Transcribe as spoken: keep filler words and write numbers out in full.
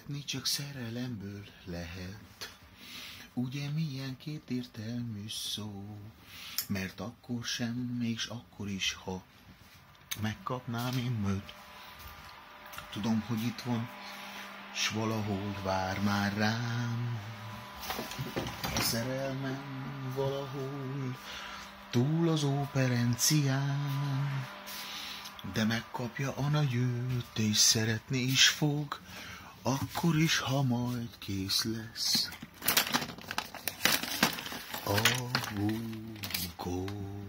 Szeretni csak szerelemből lehet. Ugye milyen kétértelmű szó, mert akkor sem, és akkor is, ha megkapnám én őt. Tudom, hogy itt van, s valahol vár már rám. A szerelmem valahol túl az óperencián, de megkapja a nagy őt, és szeretni is fog, akkor is, ha majd kész lesz a bunkó.